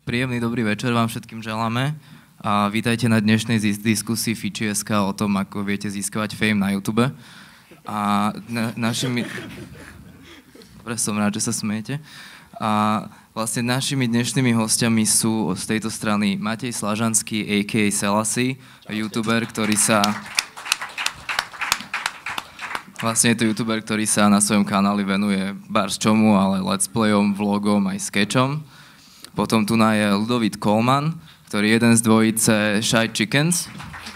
Príjemný dobrý večer vám všetkým želáme a vítajte na dnešnej diskusii Fiči.sk o tom, ako viete získavať fame na YouTube. A našimi... Dobre, som rád, že sa smiete. A vlastne našimi dnešnými hostiami sú z tejto strany Matej Slažanský, a.k.a. Selassie, youtuber, ktorý sa... Vlastne je to youtuber, ktorý sa na svojom kanáli venuje bars čomu, ale let's playom, vlogom aj sketchom. Potom tu je Ludovít Coleman, ktorý je jeden z dvojice Shy Chickens.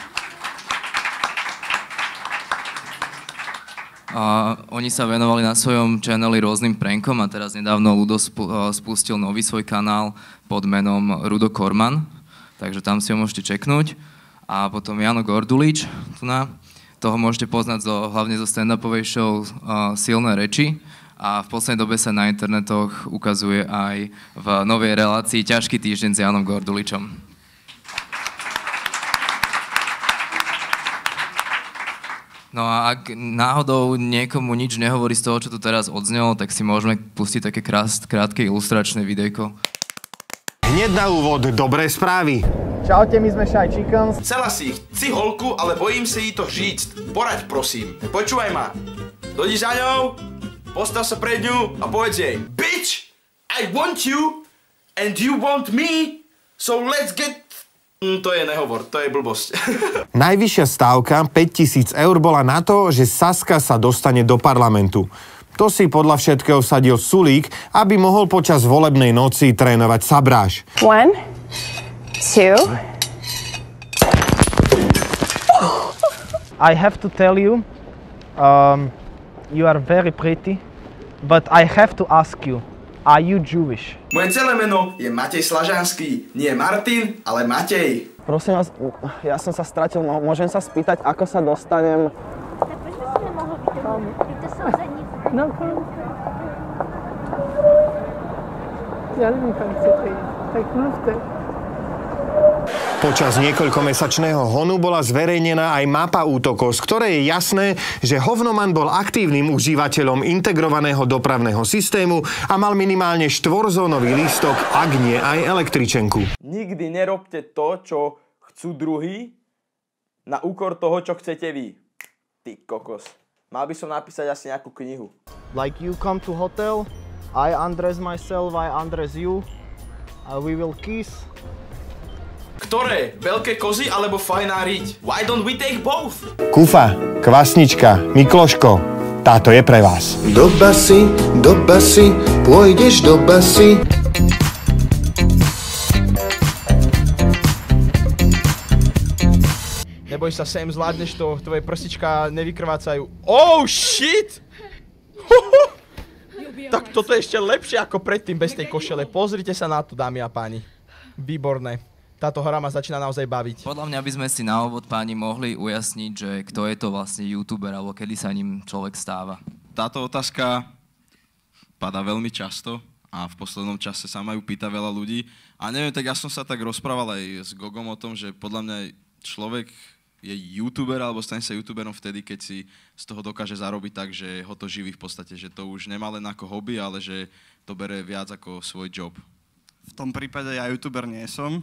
A oni sa venovali na svojom channeli rôznym prankom a teraz nedávno Ludo spustil nový svoj kanál pod menom Rudo Korman, takže tam si ho môžete čeknúť. A potom Jano Gordulič, toho môžete poznať hlavne zo stand-upovej show Silné reči a v poslednej dobe sa na internetoch ukazuje aj v novej relácii Ťažký týždeň s Janom Gorduličom. No a ak náhodou niekomu nič nehovorí z toho, čo tu teraz odznelo, tak si môžeme pustiť také krátke ilustračné videjko. Hneď na úvod dobré správy. Čaute, my sme Shy Chickens. Chcela si chci holku, ale bojím sa jej to říct. Poraď, prosím. Počúvaj ma. Dojdeš za ňou, postav sa pred ňu a povedz jej: Bitch, I want you and you want me, so let's get... To je nehovor, to je blbosť. Najvyššia stávka 5 000 eur bola na to, že Saska sa dostane do parlamentu. To si podľa všetkého vsadil Sulík, aby mohol počas volebnej noci trénovať sabráž. 1, 2. I have to tell you, you are very pretty, but I have to ask you, are you Jewish? Moje celé meno je Matej Slažanský. Nie Martin, ale Matej. Prosím vás, ja som sa stratil, môžem sa spýtať, ako sa dostanem... Tak proč by si nemohl vidět? Ty to jsou zadní. No, ja neviem, kam chcete ísť. Tak mluvte. Počas niekoľkomesačného honu bola zverejnená aj mapa útokov, z ktorej je jasné, že Hovnoman bol aktívnym užívateľom integrovaného dopravného systému a mal minimálne 4-zónový lístok, ak nie aj električenku. Nikdy nerobte to, čo chcú druhý, na úkor toho, čo chcete vy. Ty kokos. Mal by som napísať asi nejakú knihu. Like you come to hotel, I undress myself, I undress you, we will kiss. Ktoré? Veľké kozy alebo fajná riť? Why don't we take both? Kufa, Kvasnička, Mikloško, táto je pre vás. Do basy, pôjdeš do basy. Neboj sa, sem, zvládneš to, tvoje prstička nevykrvácajú. Oh, shit! Tak toto je ešte lepšie ako predtým bez tej košele. Pozrite sa na to, dámy a páni. Výborné. Táto hra ma začína naozaj baviť. Podľa mňa by sme si na úvod, páni, mohli ujasniť, že kto je to vlastne youtuber, alebo kedy sa ním človek stáva. Táto otázka padá veľmi často a v poslednom čase sa majú pýta veľa ľudí. A neviem, tak ja som sa tak rozprával aj s Gogom o tom, že podľa mňa človek je youtuber alebo stane sa youtuberom vtedy, keď si z toho dokáže zarobiť tak, že ho to živí v podstate, že to už nemá len ako hobby, ale že to bere viac ako svoj job. V tom prípade ja youtuber nie som.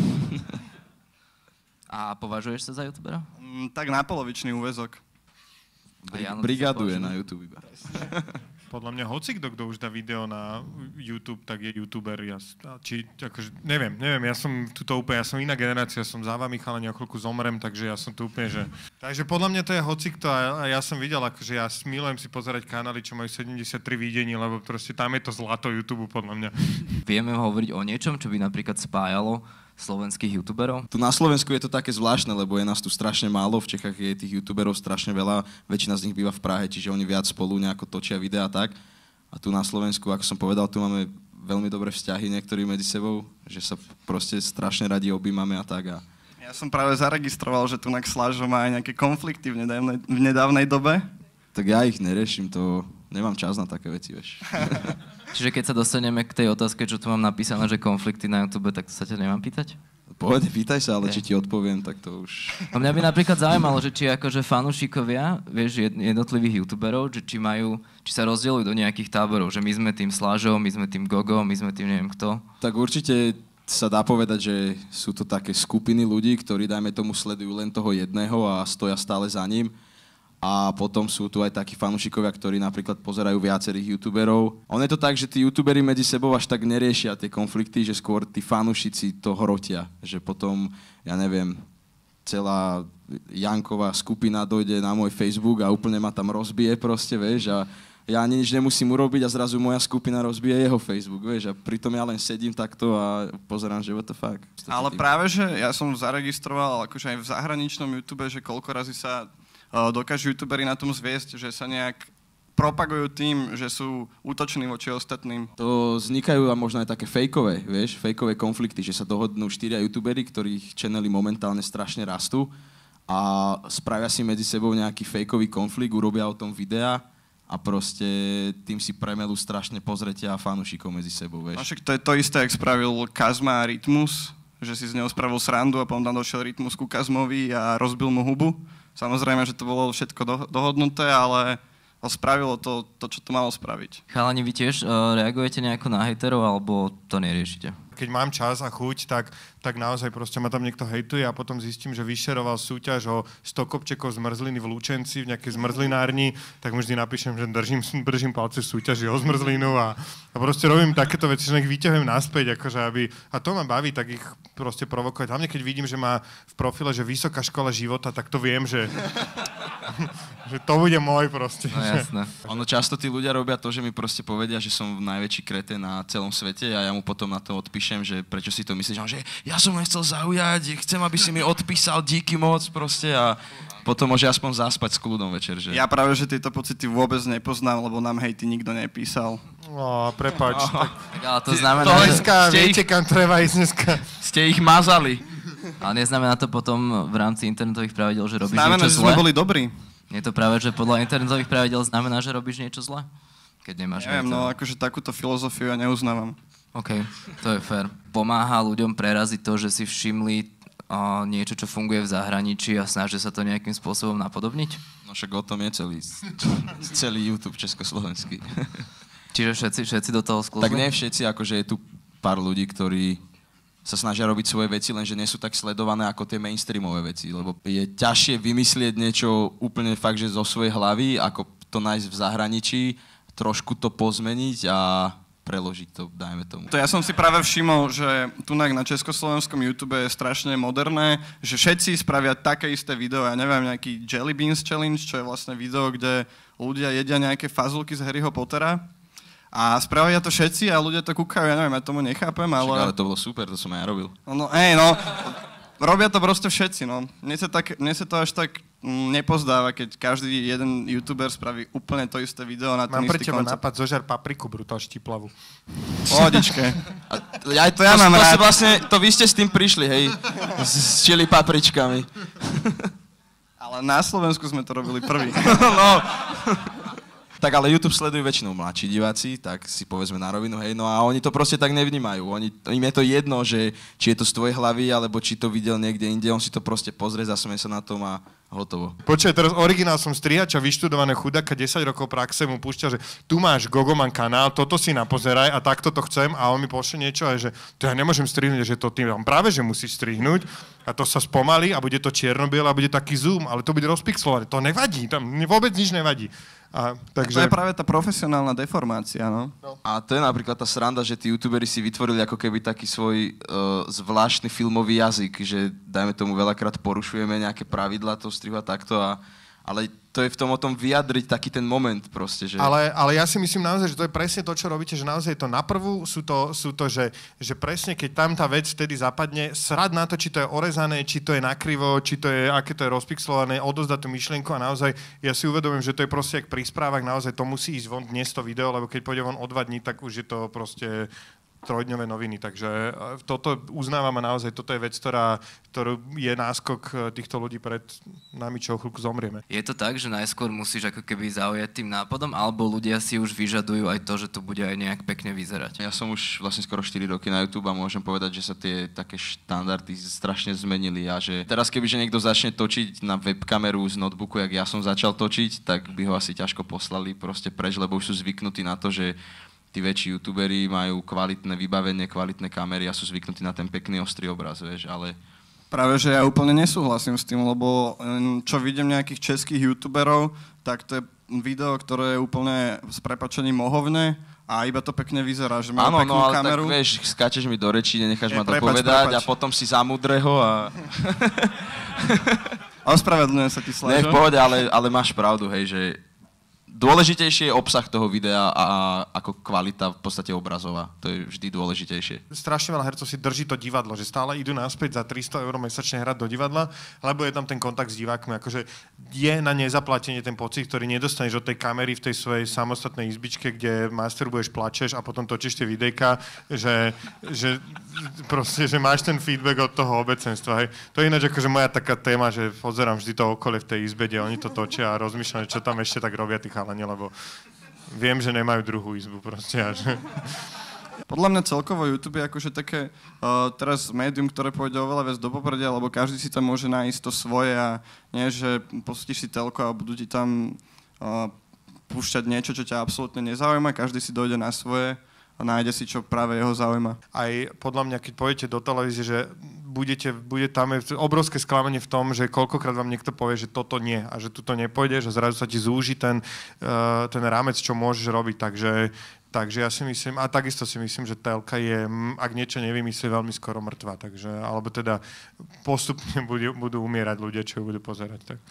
A považuješ sa za youtubera? Tak na polovičný úväzok. Brigaduje na YouTube iba. Podľa mňa hocikto, kto už dá video na YouTube, tak je youtuber. Neviem, ja som iná generácia, som za vami chalani, o chvíľku zomrem, takže ja som tu úplne, že... Takže podľa mňa to je hocikto a ja som videl, akože ja milujem si pozerať kanály, čo majú 73 videní, lebo proste tam je to zlato YouTube, podľa mňa. Vieme hovoriť o niečom, čo by napríklad spájalo slovenských youtuberov? Tu na Slovensku je to také zvláštne, lebo je nás tu strašne málo, v Čechách je tých youtuberov strašne veľa, väčšina z nich býva v Prahe, čiže oni viac spolu nejako točia videá tak. A tu na Slovensku, ako som povedal, tu máme veľmi dobré vzťahy niektorí medzi sebou, že sa proste strašne radi objímame a tak. Ja som práve zaregistroval, že tu na Slažo má aj nejaké konflikty v nedávnej dobe. Tak ja ich neriešim, to nemám čas na také veci, vieš. Čiže keď sa dostaneme k tej otázke, čo tu mám napísané, že konflikty na YouTube, tak sa ťa nemám pýtať? Pohode, pýtaj sa, ale či ti odpoviem, tak to už... No mňa by napríklad zaujímalo, že či akože fanúšikovia, vieš, jednotlivých youtuberov, že či sa rozdielujú do nejakých táborov, že my sme tým Slažou, my sme tým Gogom, my sme tým neviem kto. Tak určite sa dá povedať, že sú to také skupiny ľudí, ktorí, dajme tomu, sledujú len toho jedného a stoja stále za ním. A potom sú tu aj takí fanúšikovia, ktorí napríklad pozerajú viacerých youtuberov. On je to tak, že tí youtuberi medzi sebou až tak neriešia tie konflikty, že skôr tí fanúšici to hrotia. Že potom, ja neviem, celá Janková skupina dojde na môj Facebook a úplne ma tam rozbije proste, vieš, a ja ani nič nemusím urobiť a zrazu moja skupina rozbije jeho Facebook, vieš, a pritom ja len sedím takto a pozerám, že what the fuck. Ale práve, že ja som zaregistroval akože aj v zahraničnom YouTube, že koľko razy sa dokážu youtuberi na tom zviesť, že sa nejak propagujú tým, že sú útoční voči ostatným. To vznikajú a možno aj také fejkové, vieš, fejkové konflikty, že sa dohodnú 4 youtuberi, ktorých channely momentálne strašne rastú a spravia si medzi sebou nejaký fejkový konflikt, urobia o tom videa a proste tým si premelú strašne pozretia a fanúšikov medzi sebou, vieš. Však to je to isté, jak spravil Kazma a Rytmus, že si z neho spravil srandu a potom tam došiel Rytmus ku Kazmovi a rozbil mu hubu. Samozrejme, že to bolo všetko dohodnuté, ale spravilo to, čo to malo spraviť. Chalani, vy tiež reagujete nejako na hejterov, alebo to neriešite? Keď mám čas a chuť, tak naozaj proste ma tam niekto hejtuje a potom zistím, že vyšeroval súťaž o 100 kopčekov zmrzliny v Lučenci, v nejakej zmrzlinárni, tak mu vždy napíšem, že držím palce v súťaži o zmrzlinu a proste robím takéto veci, že ich vyťahujem naspäť, akože aby, a to ma baví, tak ich proste provokovať. Hlavne keď vidím, že má v profile, že vysoká škola života, tak to viem, že že to bude môj proste. No jasné. Ono často tí ľudia robia to, že mi proste povedia, že som najväčší kretén na celom svete a ja mu potom na to odpíšem, že prečo si to myslíš, že ja som len chcel zaujať, chcem, aby si mi odpísal, díky moc proste a potom môže aspoň zaspať s kľudom večer, že? Ja práve, že tieto pocity vôbec nepoznám, lebo nám hejty nikto nepísal. Prepáč. Tak ale to znamená, že viete, kam treba ísť dneska. Ste ich mazali. Ale neznamená to potom v rámci internetových pravidel, že robíš znamená, niečo zle? Znamená, že sme boli dobrí. Je to práve, že podľa internetových pravidel znamená, že robíš niečo zle? Keď nemáš neviem, no akože takúto filozofiu ja neuznávam. OK, to je fér. Pomáha ľuďom preraziť to, že si všimli niečo, čo funguje v zahraničí a snažia sa to nejakým spôsobom napodobniť? No však o tom je celý YouTube československý. Čiže všetci do toho sklzli? Tak nie všetci, akože je tu pár ľudí, ktorí sa snažia robiť svoje veci, lenže nie sú tak sledované ako tie mainstreamové veci, lebo je ťažšie vymyslieť niečo úplne fakt, že zo svojej hlavy, ako to nájsť v zahraničí, trošku to pozmeniť a preložiť to, dajme tomu. To ja som si práve všimol, že tu na československom YouTube je strašne moderné, že všetci spravia také isté video, ja neviem, nejaký Jelly Beans Challenge, čo je vlastne video, kde ľudia jedia nejaké fazulky z Harryho Pottera. A spravia to všetci a ľudia to kúkajú, ja neviem, ja tomu nechápem, ale... Však, ale to bolo super, to som aj ja robil. Robia to proste všetci, no. Mne sa to až tak nepozdáva, keď každý jeden youtuber spraví úplne to isté video na ten istý koncept. Mám pre teba nápad, zožar papriku brutál štiplavú. Pohodičke. To ja mám rád. Vlastne, to vy ste s tým prišli, hej, s čili papričkami. Ale na Slovensku sme to robili prvý. No. Tak ale YouTube sledujú väčšinou mladší diváci, tak si povedzme na rovinu, hej, no a oni to proste tak nevnímajú. Im je to jedno, že či je to z tvojej hlavy, alebo či to videl niekde inde, on si to proste pozrie, zasmeje sa na tom a hotovo. Počkaj, teraz originál som strihač a vyštudované chudáka 10 rokov praxe mu púšťa, že tu máš Gogoman kanál, toto si napozeraj a takto to chcem a on mi pošle niečo a že to ja nemôžem strihnúť, že to ty práve, že musíš strihnúť a to sa spomalí a bude to čierno-biele a bude taký zoom, ale to bude rozpixelované. To nevadí, tam vôbec nič nevadí. Takže... To je práve tá profesionálna deformácia, no. A to je napríklad tá sranda, že tí youtuberi si vytvorili ako keby taký svoj zvláštny filmový jazyk, že dajme tomu veľakrát porušujeme nejaké pravidlá toho strihu a takto, ale to je v tom o tom vyjadriť taký ten moment proste, že... Ale ja si myslím naozaj, že to je presne to, čo robíte, že naozaj to naprvu sú to že presne keď tam tá vec vtedy zapadne, srad na to, či to je orezané, či to je nakrivo, či to je, aké to je rozpixelované, odozdať tú myšlienku a naozaj ja si uvedomím, že to je proste jak pri správach, naozaj to musí ísť von dnes to video, lebo keď pôjde von o 2 dní, tak už je to proste trojdňové noviny, takže toto uznávam a naozaj toto je vec, ktorú je náskok týchto ľudí pred nami, čo o chvíľku zomrieme. Je to tak, že najskôr musíš ako keby zaujať tým nápadom, alebo ľudia si už vyžadujú aj to, že to bude aj nejak pekne vyzerať? Ja som už vlastne skoro 4 roky na YouTube a môžem povedať, že sa tie také štandardy strašne zmenili a že teraz kebyže niekto začne točiť na webkameru z notebooku, jak ja som začal točiť, tak by ho asi ťažko poslali proste preč, lebo už sú zvyknutí na to, že tí väčší youtuberi majú kvalitné vybavenie, kvalitné kamery a sú zvyknutí na ten pekný ostrý obraz, vieš, ale... Práve, že ja úplne nesúhlasím s tým, lebo čo vidím nejakých českých youtuberov, tak to je video, ktoré je úplne s prepáčením ohovné a iba to pekne vyzerá, že má peknú ale kameru. Tak vieš, skáčeš mi do rečí, nenecháš ma dopovedať a potom si za múdreho a... Ospravedlňujem sa ti, Slažo. Nie, v pohode, ale máš pravdu, hej, že dôležitejšie je obsah toho videa a ako kvalita v podstate obrazová. To je vždy dôležitejšie. Strašne veľa hercov si drží to divadlo, že stále idú naspäť za 300 € mesačne hrať do divadla, lebo je tam ten kontakt s divákmi. Akože je na nezaplatenie ten pocit, ktorý nedostaneš od tej kamery v tej svojej samostatnej izbičke, kde masturbuješ, plačeš a potom točíš tie videjka, že proste, že máš ten feedback od toho obecenstva. Hej. To je ináč akože moja taká téma, že pozerám vždy to okolie v tej izbe, kde oni to točia a rozmýšľam, čo tam ešte tak robia tí chalani, lebo viem, že nemajú druhú izbu proste. Podľa mňa celkovo YouTube je akože také teraz médium, ktoré pôjde oveľa viac do popredia, lebo každý si tam môže nájsť to svoje a nie, že pustíš si telko a budú ti tam púšťať niečo, čo ťa absolútne nezaujíma, každý si dojde na svoje a nájde si, čo práve jeho zaujíma. Aj podľa mňa, keď pôjdete do televízie, že bude tam obrovské sklamanie v tom, že koľkokrát vám niekto povie, že toto nie a že tu to nepôjdeš a zrazu sa ti zúži ten rámec, čo môžeš robiť. Takže ja si myslím, a takisto si myslím, že telka je, ak niečo nevymyslí, veľmi skoro mŕtva. Takže, alebo teda postupne budú umierať ľudia, čo ju budú pozerať. Tak.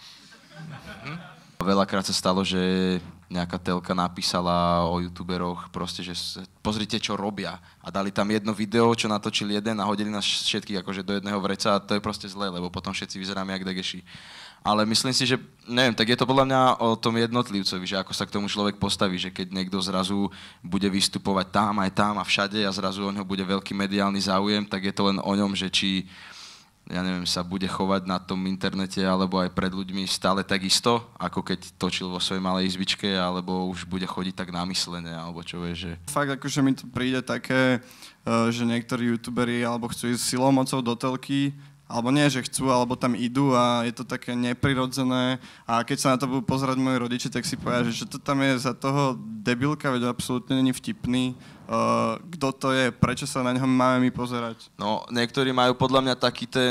Veľakrát sa stalo, že nejaká telka napísala o youtuberoch proste, že pozrite, čo robia. A dali tam jedno video, čo natočili jeden a hodili nás všetkých akože do jedného vreca a to je proste zlé, lebo potom všetci vyzeráme jak degeši. Ale myslím si, že, neviem, tak je to podľa mňa o tom jednotlivcovi, že ako sa k tomu človek postaví, že keď niekto zrazu bude vystupovať tam a všade a zrazu o ňo bude veľký mediálny záujem, tak je to len o ňom, že či ja neviem, sa bude chovať na tom internete alebo aj pred ľuďmi stále takisto, ako keď točil vo svojej malej izbičke, alebo už bude chodiť tak namyslené, alebo čo vieš, že... Fakt akože mi to príde také, že niektorí youtuberi alebo chcú ísť silou mocou do telky, alebo nie, že chcú, alebo tam idú a je to také neprirodzené a keď sa na to budú pozerať moji rodiči, tak si povedia, že čo to tam je za toho debilka, veď absolútne není vtipný. Kto to je, prečo sa na ňom máme my pozerať? No, niektorí majú podľa mňa taký ten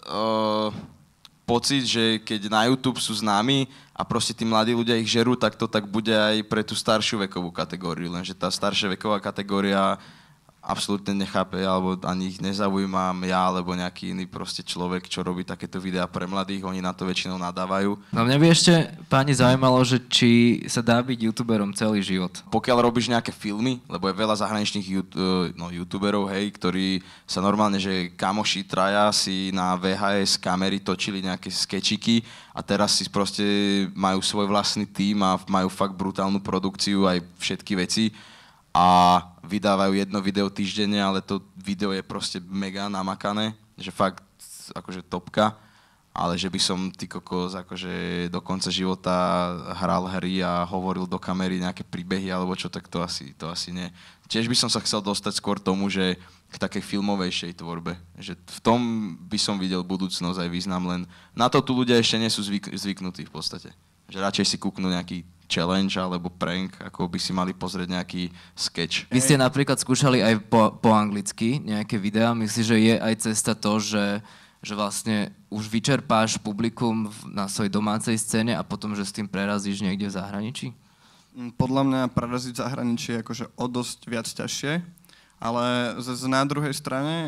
pocit, že keď na YouTube sú známi a proste tí mladí ľudia ich žerú, tak to tak bude aj pre tú staršiu vekovú kategóriu, lenže tá staršia veková kategória absolútne nechápe, alebo ani ich nezaujímam ja, alebo nejaký iný proste človek, čo robí takéto videá pre mladých, oni na to väčšinou nadávajú. No mňa by ešte, páni, zaujímalo, že či sa dá byť youtuberom celý život. Pokiaľ robíš nejaké filmy, lebo je veľa zahraničných youtuberov, hej, ktorí sa normálne, že kamoši traja si na VHS kamery točili nejaké skečiky a teraz si proste majú svoj vlastný tím a majú fakt brutálnu produkciu aj všetky veci. A vydávajú jedno video týždenne, ale to video je proste mega namakané, že fakt akože topka, ale že by som ty kokos akože do konca života hral hry a hovoril do kamery nejaké príbehy alebo čo, tak to asi nie. Tiež by som sa chcel dostať skôr tomu, že k takej filmovejšej tvorbe, že v tom by som videl budúcnosť aj význam, len na to tu ľudia ešte nie sú zvyknutí v podstate. Že radšej si kúknú nejaký challenge alebo prank, ako by si mali pozrieť nejaký sketch. Vy ste napríklad skúšali aj po anglicky nejaké videá. Myslíš, že je aj cesta to, že vlastne už vyčerpáš publikum na svojej domácej scéne a potom, že s tým prerazíš niekde v zahraničí? Podľa mňa preraziť v zahraničí je akože o dosť viac ťažšie, ale na druhej strane,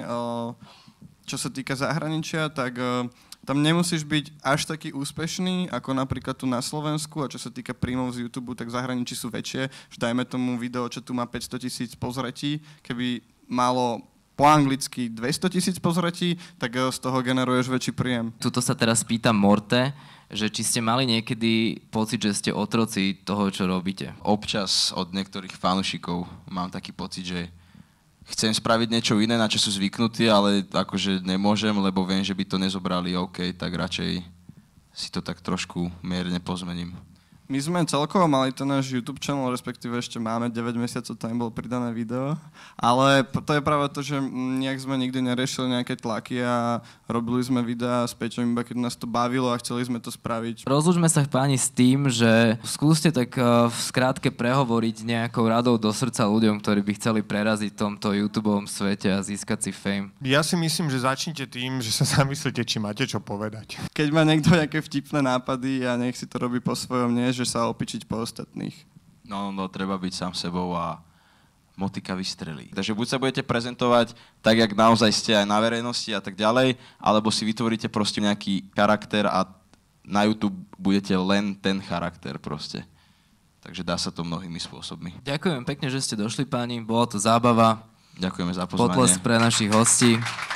čo sa týka zahraničia, tak tam nemusíš byť až taký úspešný, ako napríklad tu na Slovensku, a čo sa týka príjmov z YouTube, tak v zahraničí sú väčšie. Že dajme tomu video, čo tu má 500 000 pozretí, keby malo po anglicky 200 000 pozretí, tak z toho generuješ väčší príjem. Tuto sa teraz pýtam Morte, že či ste mali niekedy pocit, že ste otroci toho, čo robíte? Občas od niektorých fanúšikov mám taký pocit, že chcem spraviť niečo iné, na čo sú zvyknutí, ale akože nemôžem, lebo viem, že by to nezobrali OK, tak radšej si to tak trošku mierne pozmením. My sme celkovo mali ten náš YouTube channel, respektíve ešte máme 9 mesiacov, tam bolo pridané video, ale to je práve to, že nejak sme nikdy neriešili nejaké tlaky a robili sme videá s Peťom iba keď nás to bavilo a chceli sme to spraviť. Rozlúčme sa páni s tým, že skúste tak v skrátke prehovoriť nejakou radou do srdca ľuďom, ktorí by chceli preraziť v tomto YouTubeovom svete a získať si fame. Ja si myslím, že začnite tým, že sa zamyslite, či máte čo povedať. Keď má niekto nejaké vtipné nápady a nech si to robí po svojom, nie, že sa opičiť po ostatných. No, treba byť sám sebou a motika vystrelí. Takže buď sa budete prezentovať tak, jak naozaj ste aj na verejnosti a tak ďalej, alebo si vytvoríte proste nejaký charakter a na YouTube budete len ten charakter proste. Takže dá sa to mnohými spôsobmi. Ďakujem pekne, že ste došli, páni. Bola to zábava. Ďakujeme za pozvanie. Potlesk pre našich hostí.